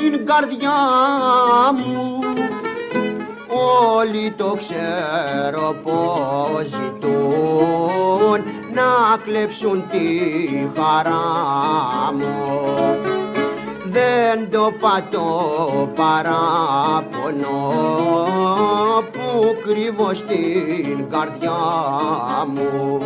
στην καρδιά μου, όλοι το ξέρω πως ζητούν να κλέψουν τη χαρά μου. Δεν το πατώ παράπονο που κρύβω στην καρδιά μου.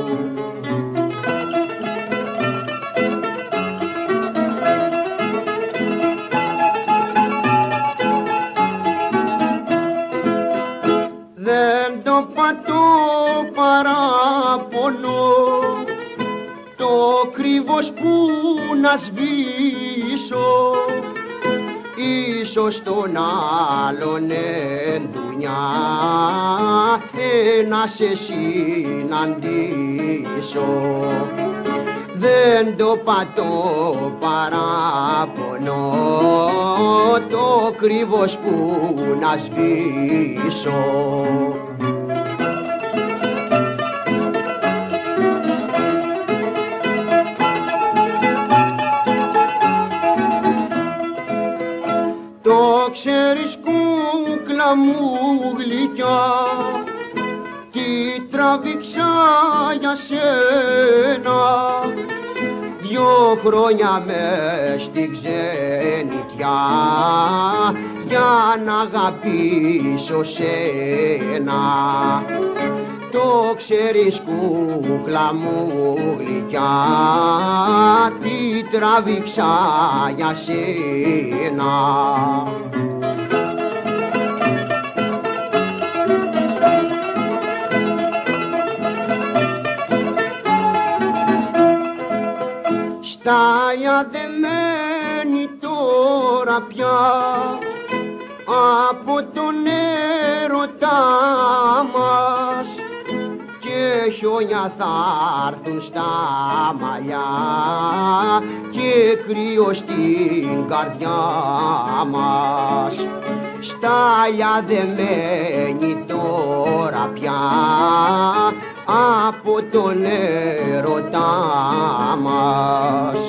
Δεν το πατώ παράπονο, το κρύβος που να σβήσω, ίσως τον άλλον εντουνιά να σε συναντήσω. Δεν το πατώ παράπονο, το κρύβος που να σβήσω. Το ξέρεις κούκλα μου γλυκιά, τι τραβήξα για σένα, 2 χρόνια μες στην ξενιτιά για να αγαπήσω σένα. Το ξέρεις κούκλα μου γλυκιά, τι τραβήξα για σένα. Στάλια δεμένη τώρα πια από τον έρωτά μας, και χιόνια θα έρθουν στα μαλλιά και κρύο στην καρδιά μας. Στάλια δεμένη τώρα πια από τον έρωτά μας.